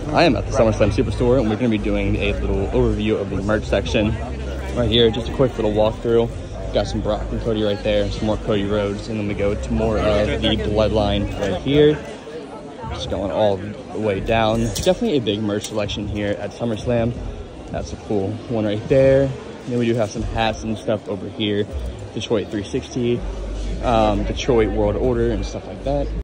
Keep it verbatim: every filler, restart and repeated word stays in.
I am at the Summerslam Superstore, and we're going to be doing a little overview of the merch section right here. Just a quick little walkthrough. Got some Brock and Cody right there, some more Cody Rhodes, and then we go to more of the Bloodline right here. Just going all the way down. Definitely a big merch selection here at SummerSlam. That's a cool one right there. And then we do have some hats and stuff over here. Detroit three sixty, um, Detroit World Order, and stuff like that.